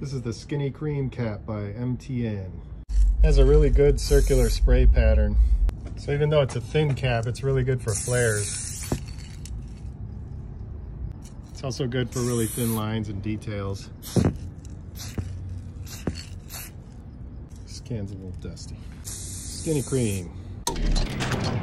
This is the Skinny Cream Cap by MTN. It has a really good circular spray pattern. So even though it's a thin cap, it's really good for flares. It's also good for really thin lines and details. This can's a little dusty. Skinny Cream.